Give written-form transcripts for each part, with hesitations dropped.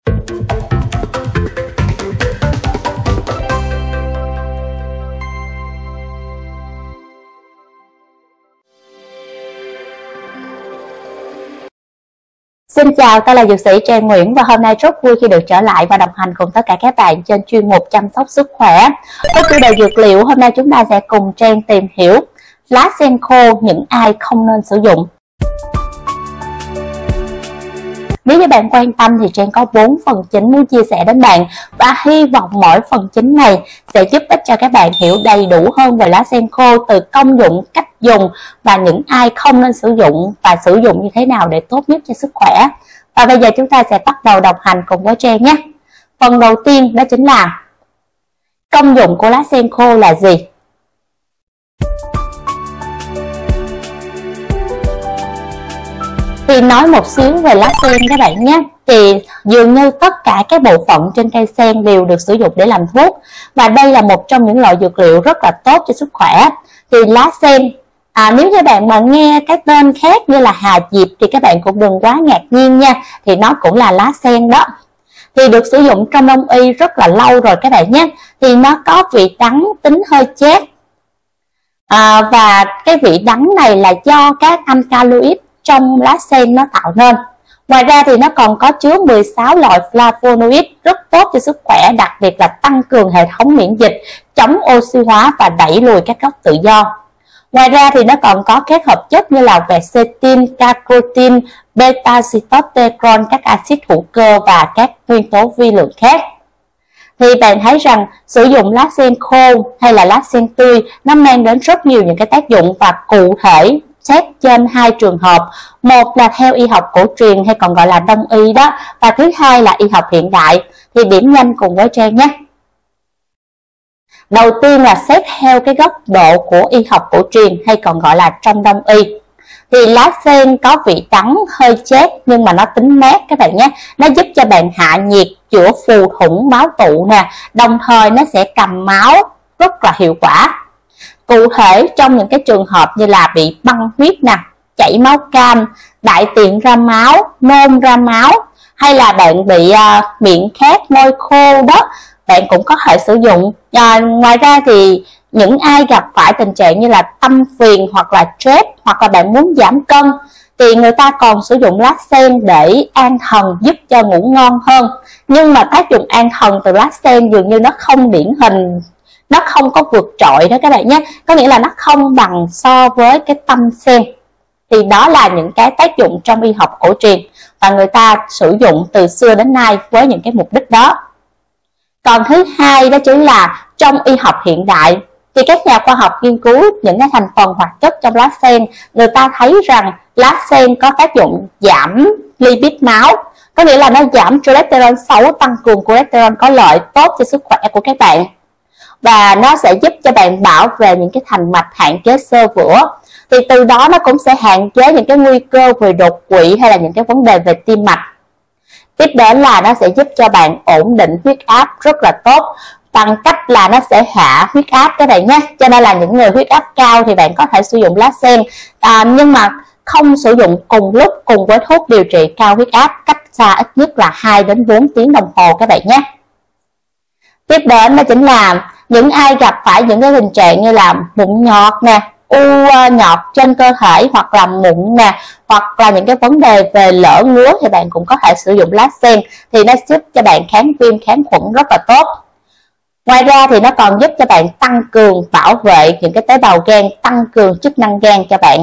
Xin chào, tôi là dược sĩ Trang Nguyễn và hôm nay rất vui khi được trở lại và đồng hành cùng tất cả các bạn trên chuyên mục chăm sóc sức khỏe. Với chủ đề dược liệu, hôm nay chúng ta sẽ cùng Trang tìm hiểu lá sen khô những ai không nên sử dụng. Nếu như bạn quan tâm thì Trang có 4 phần chính muốn chia sẻ đến bạn và hy vọng mỗi phần chính này sẽ giúp ích cho các bạn hiểu đầy đủ hơn về lá sen khô, từ công dụng, cách dùng và những ai không nên sử dụng và sử dụng như thế nào để tốt nhất cho sức khỏe. Và bây giờ chúng ta sẽ bắt đầu đồng hành cùng với Trang nhé. Phần đầu tiên đó chính là công dụng của lá sen khô là gì? Thì nói một xíu về lá sen các bạn nhé. Thì dường như tất cả các bộ phận trên cây sen đều được sử dụng để làm thuốc. Và đây là một trong những loại dược liệu rất là tốt cho sức khỏe. Thì lá sen, nếu như bạn mà nghe cái tên khác như là hà diệp thì các bạn cũng đừng quá ngạc nhiên nha. Thì nó cũng là lá sen đó. Thì được sử dụng trong đông y rất là lâu rồi các bạn nhé. Thì nó có vị đắng tính hơi chát. Và cái vị đắng này là do các alkaloid trong lá sen nó tạo nên. Ngoài ra thì nó còn có chứa 16 loại flavonoid rất tốt cho sức khỏe, đặc biệt là tăng cường hệ thống miễn dịch, chống oxy hóa và đẩy lùi các gốc tự do. Ngoài ra thì nó còn có các hợp chất như là quercetin, carotene, beta-sitosterol, các axit hữu cơ và các nguyên tố vi lượng khác. Thì bạn thấy rằng sử dụng lá sen khô hay là lá sen tươi nó mang đến rất nhiều những cái tác dụng, và cụ thể xét trên 2 trường hợp. Một là theo y học cổ truyền hay còn gọi là đông y đó, và thứ hai là y học hiện đại. Thì điểm nhanh cùng với Trang nhé. Đầu tiên là xét theo cái góc độ của y học cổ truyền hay còn gọi là trong đông y. Thì lá sen có vị đắng hơi chát nhưng mà nó tính mát các bạn nhé. Nó giúp cho bạn hạ nhiệt, chữa phù thủng máu tụ nè, đồng thời nó sẽ cầm máu rất là hiệu quả. Cụ thể trong những cái trường hợp như là bị băng huyết nè, chảy máu cam, đại tiện ra máu, nôn ra máu, hay là bạn bị miệng khát, môi khô đó, bạn cũng có thể sử dụng. Ngoài ra thì những ai gặp phải tình trạng như là tâm phiền hoặc là stress, hoặc là bạn muốn giảm cân, thì người ta còn sử dụng lá sen để an thần, giúp cho ngủ ngon hơn. Nhưng mà tác dụng an thần từ lá sen dường như nó không điển hình, nó không có vượt trội đó các bạn nhé. Có nghĩa là nó không bằng so với cái tâm sen. Thì đó là những cái tác dụng trong y học cổ truyền, và người ta sử dụng từ xưa đến nay với những cái mục đích đó. Còn thứ hai đó chính là trong y học hiện đại, thì các nhà khoa học nghiên cứu những cái thành phần hoạt chất trong lá sen, người ta thấy rằng lá sen có tác dụng giảm lipid máu. Có nghĩa là nó giảm cholesterol xấu, tăng cường cholesterol có lợi, tốt cho sức khỏe của các bạn. Và nó sẽ giúp cho bạn bảo vệ những cái thành mạch, hạn chế xơ vữa. Thì từ đó nó cũng sẽ hạn chế những cái nguy cơ về đột quỵ hay là những cái vấn đề về tim mạch. Tiếp đến là nó sẽ giúp cho bạn ổn định huyết áp rất là tốt, bằng cách là nó sẽ hạ huyết áp các bạn nhé. Cho nên là những người huyết áp cao thì bạn có thể sử dụng lá sen, nhưng mà không sử dụng cùng lúc cùng với thuốc điều trị cao huyết áp, cách xa ít nhất là 2 đến 4 tiếng đồng hồ các bạn nhé. Tiếp đến đó chính là những ai gặp phải những cái tình trạng như là mụn nhọt nè, u nhọt trên cơ thể, hoặc là mụn nè, hoặc là những cái vấn đề về lở ngứa, thì bạn cũng có thể sử dụng lá sen. Thì nó giúp cho bạn kháng viêm, kháng khuẩn rất là tốt. Ngoài ra thì nó còn giúp cho bạn tăng cường bảo vệ những cái tế bào gan, tăng cường chức năng gan cho bạn.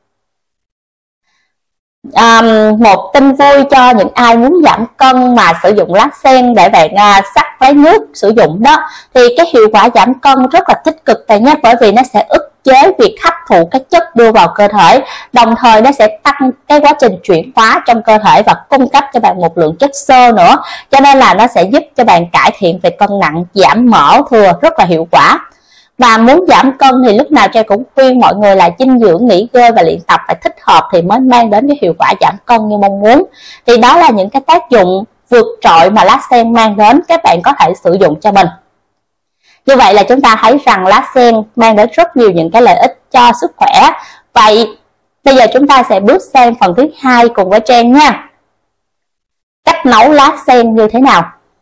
Một tin vui cho những ai muốn giảm cân mà sử dụng lá sen để bạn sắc với nước sử dụng đó, thì cái hiệu quả giảm cân rất là tích cực tại nhé, bởi vì nó sẽ ức chế việc hấp thụ các chất đưa vào cơ thể, đồng thời nó sẽ tăng cái quá trình chuyển hóa trong cơ thể và cung cấp cho bạn một lượng chất xơ nữa, cho nên là nó sẽ giúp cho bạn cải thiện về cân nặng, giảm mỡ thừa rất là hiệu quả. Và muốn giảm cân thì lúc nào Trang cũng khuyên mọi người là dinh dưỡng, nghỉ ngơi và luyện tập phải thích hợp thì mới mang đến cái hiệu quả giảm cân như mong muốn. Thì đó là những cái tác dụng vượt trội mà lá sen mang đến, các bạn có thể sử dụng cho mình. Như vậy là chúng ta thấy rằng lá sen mang đến rất nhiều những cái lợi ích cho sức khỏe. Vậy bây giờ chúng ta sẽ bước sang phần thứ hai cùng với Trang nha. Cách nấu lá sen như thế nào?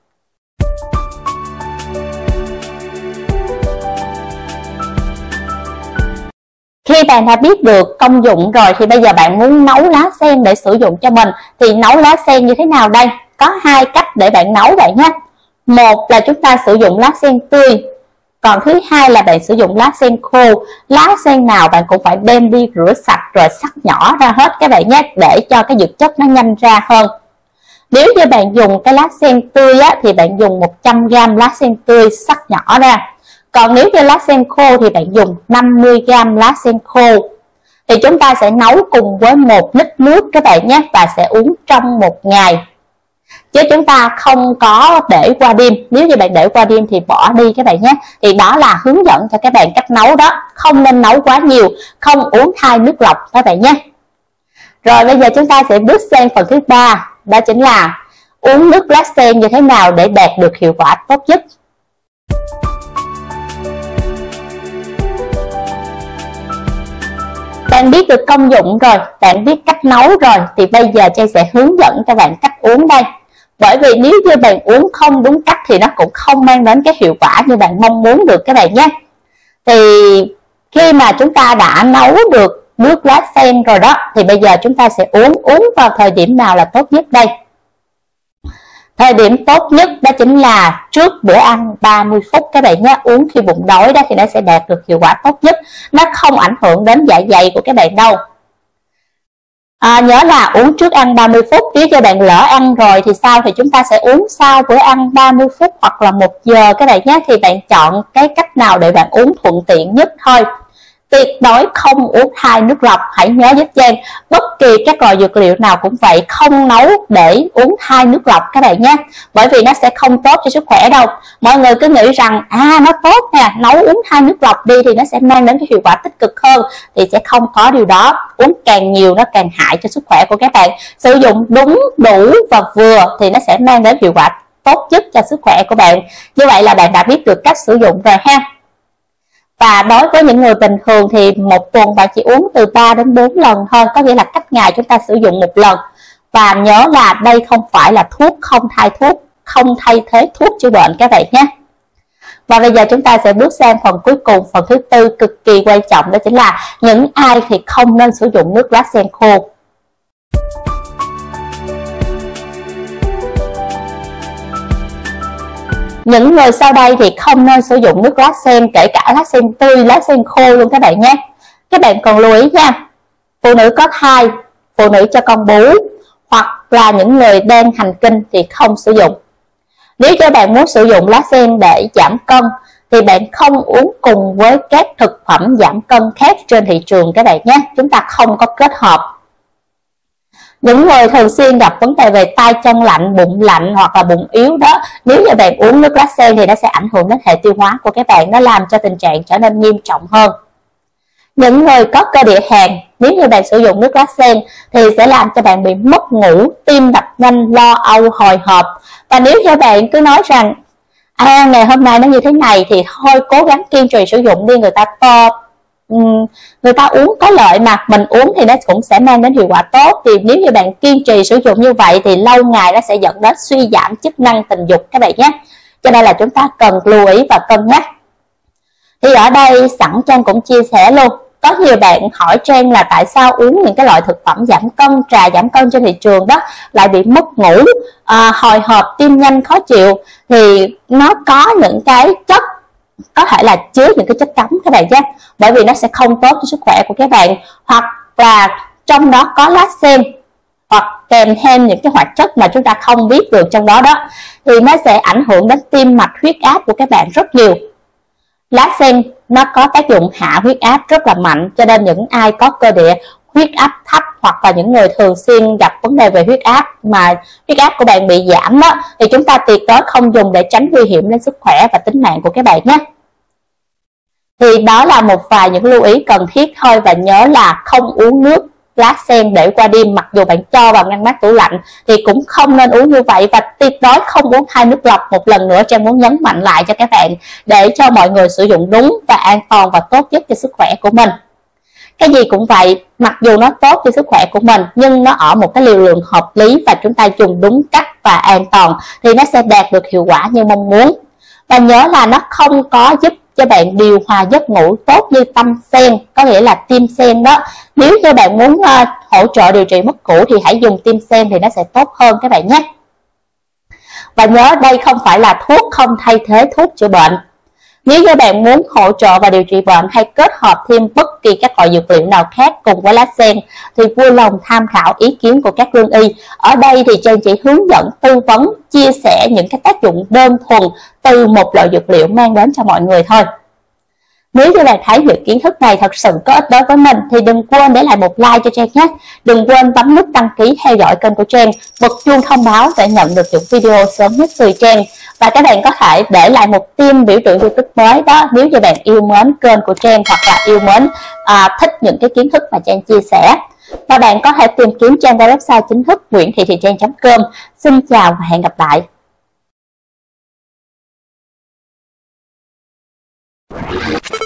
Khi bạn đã biết được công dụng rồi thì bây giờ bạn muốn nấu lá sen để sử dụng cho mình. Thì nấu lá sen như thế nào đây? Có hai cách để bạn nấu bạn nhé. Một là chúng ta sử dụng lá sen tươi, còn thứ hai là bạn sử dụng lá sen khô. Lá sen nào bạn cũng phải đem đi rửa sạch rồi xắt nhỏ ra hết các bạn nhé, để cho cái dưỡng chất nó nhanh ra hơn. Nếu như bạn dùng cái lá sen tươi á, thì bạn dùng 100g lá sen tươi xắt nhỏ ra. Còn nếu như lá sen khô thì bạn dùng 50g lá sen khô. Thì chúng ta sẽ nấu cùng với 1 lít nước các bạn nhé, và sẽ uống trong 1 ngày. Chứ chúng ta không có để qua đêm. Nếu như bạn để qua đêm thì bỏ đi các bạn nhé. Thì đó là hướng dẫn cho các bạn cách nấu đó. Không nên nấu quá nhiều, không uống thay nước lọc các bạn nhé. Rồi bây giờ chúng ta sẽ bước sang phần thứ 3. Đó chính là uống nước lá sen như thế nào để đạt được hiệu quả tốt nhất. Bạn biết được công dụng rồi, bạn biết cách nấu rồi, thì bây giờ Trang sẽ hướng dẫn cho bạn cách uống đây. Bởi vì nếu như bạn uống không đúng cách thì nó cũng không mang đến cái hiệu quả như bạn mong muốn được các bạn nhé. Thì khi mà chúng ta đã nấu được nước lá sen rồi đó, thì bây giờ chúng ta sẽ uống vào thời điểm nào là tốt nhất đây? Thời điểm tốt nhất đó chính là trước bữa ăn 30 phút các bạn nhé. Uống khi bụng đói đó thì nó sẽ đạt được hiệu quả tốt nhất. Nó không ảnh hưởng đến dạ dày của các bạn đâu. Nhớ là uống trước ăn 30 phút. Nếu cho bạn lỡ ăn rồi thì sao? Thì chúng ta sẽ uống sau bữa ăn 30 phút hoặc là 1 giờ các bạn nhé. Thì bạn chọn cái cách nào để bạn uống thuận tiện nhất thôi. Tuyệt đối không uống thay nước lọc. Hãy nhớ giúp Trang, bất kỳ các loại dược liệu nào cũng vậy, không nấu để uống thay nước lọc các bạn nhé. Bởi vì nó sẽ không tốt cho sức khỏe đâu. Mọi người cứ nghĩ rằng nó tốt nè, nấu uống thay nước lọc đi thì nó sẽ mang đến cái hiệu quả tích cực hơn. Thì sẽ không có điều đó. Uống càng nhiều nó càng hại cho sức khỏe của các bạn. Sử dụng đúng, đủ và vừa thì nó sẽ mang đến hiệu quả tốt nhất cho sức khỏe của bạn. Như vậy là bạn đã biết được cách sử dụng rồi ha. Và đối với những người bình thường thì 1 tuần bạn chỉ uống từ 3 đến 4 lần thôi. Có nghĩa là cách ngày chúng ta sử dụng 1 lần. Và nhớ là đây không phải là thuốc, không thay thế thuốc chữa bệnh các bạn nhé. Và bây giờ chúng ta sẽ bước sang phần cuối cùng, phần thứ 4 cực kỳ quan trọng, đó chính là những ai thì không nên sử dụng nước lá sen khô. Những người sau đây thì không nên sử dụng nước lá sen, kể cả lá sen tươi, lá sen khô luôn các bạn nhé. Các bạn cần lưu ý nha. Phụ nữ có thai, phụ nữ cho con bú, hoặc là những người đang hành kinh thì không sử dụng. Nếu cho bạn muốn sử dụng lá sen để giảm cân thì bạn không uống cùng với các thực phẩm giảm cân khác trên thị trường các bạn nhé. Chúng ta không có kết hợp. Những người thường xuyên gặp vấn đề về tay chân lạnh hoặc là bụng yếu đó, nếu như bạn uống nước lá sen thì nó sẽ ảnh hưởng đến hệ tiêu hóa của các bạn, nó làm cho tình trạng trở nên nghiêm trọng hơn. Những người có cơ địa hàn, nếu như bạn sử dụng nước lá sen thì sẽ làm cho bạn bị mất ngủ, tim đập nhanh, lo âu, hồi hộp. Và nếu như bạn cứ nói rằng ngày hôm nay nó như thế này thì thôi cố gắng kiên trì sử dụng đi, người ta uống có lợi mà, mình uống thì nó cũng sẽ mang đến hiệu quả tốt. Thì nếu như bạn kiên trì sử dụng như vậy thì lâu ngày nó sẽ dẫn đến suy giảm chức năng tình dục các bạn nhé. Cho nên là chúng ta cần lưu ý và cân nhắc. Thì ở đây sẵn Trang cũng chia sẻ luôn. Có nhiều bạn hỏi Trang là tại sao uống những cái loại thực phẩm giảm cân, trà giảm cân trên thị trường đó lại bị mất ngủ, hồi hộp, tim nhanh, khó chịu. Thì nó có những cái chất có thể là chứa những cái chất cấm các bạn nhé. Bởi vì nó sẽ không tốt cho sức khỏe của các bạn. Hoặc là trong đó có lá sen, hoặc kèm thêm những cái hoạt chất mà chúng ta không biết được trong đó đó, thì nó sẽ ảnh hưởng đến tim mạch, huyết áp của các bạn rất nhiều. Lá sen nó có tác dụng hạ huyết áp rất là mạnh, cho nên những ai có cơ địa huyết áp thấp hoặc là những người thường xuyên gặp vấn đề về huyết áp mà huyết áp của bạn bị giảm đó, thì chúng ta tuyệt đối không dùng để tránh nguy hiểm đến sức khỏe và tính mạng của các bạn nhé. Thì đó là một vài những lưu ý cần thiết thôi. Và nhớ là không uống nước lá sen để qua đêm, mặc dù bạn cho vào ngăn mát tủ lạnh thì cũng không nên uống như vậy. Và tuyệt đối không uống thay nước lọc. Một lần nữa Trang muốn nhấn mạnh lại cho các bạn để cho mọi người sử dụng đúng và an toàn và tốt nhất cho sức khỏe của mình. Cái gì cũng vậy, mặc dù nó tốt cho sức khỏe của mình nhưng nó ở một cái liều lượng hợp lý và chúng ta dùng đúng cách và an toàn thì nó sẽ đạt được hiệu quả như mong muốn. Và nhớ là nó không có giúp cho bạn điều hòa giấc ngủ tốt như tâm sen, có nghĩa là tim sen đó. Nếu như bạn muốn hỗ trợ điều trị mất ngủ thì hãy dùng tim sen thì nó sẽ tốt hơn các bạn nhé. Và nhớ đây không phải là thuốc, không thay thế thuốc chữa bệnh. Nếu như bạn muốn hỗ trợ và điều trị bệnh hay kết hợp thêm bất kỳ các loại dược liệu nào khác cùng với lá sen thì vui lòng tham khảo ý kiến của các lương y. Ở đây thì Trang chỉ hướng dẫn, tư vấn, chia sẻ những cái tác dụng đơn thuần từ một loại dược liệu mang đến cho mọi người thôi. Nếu như bạn thấy những kiến thức này thật sự có ích đối với mình thì đừng quên để lại một like cho Trang nhé. Đừng quên bấm nút đăng ký theo dõi kênh của Trang, bật chuông thông báo để nhận được những video sớm nhất từ Trang. Và các bạn có thể để lại một tim biểu tượng YouTube mới đó nếu như bạn yêu mến kênh của Trang hoặc là yêu mến thích những cái kiến thức mà Trang chia sẻ. Và bạn có thể tìm kiếm Trang qua website chính thức nguyenthiethietran.com. Xin chào và hẹn gặp lại.